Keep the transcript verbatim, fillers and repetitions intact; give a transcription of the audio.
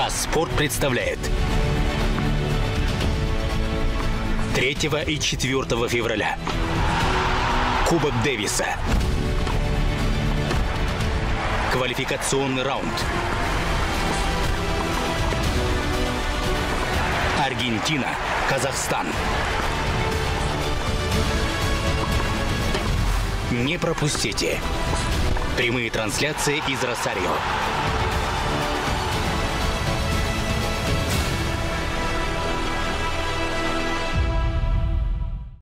Аспорт представляет третьего и четвёртого февраля Кубок Дэвиса. Квалификационный раунд. Аргентина, Казахстан. Не пропустите. Прямые трансляции из Росарио.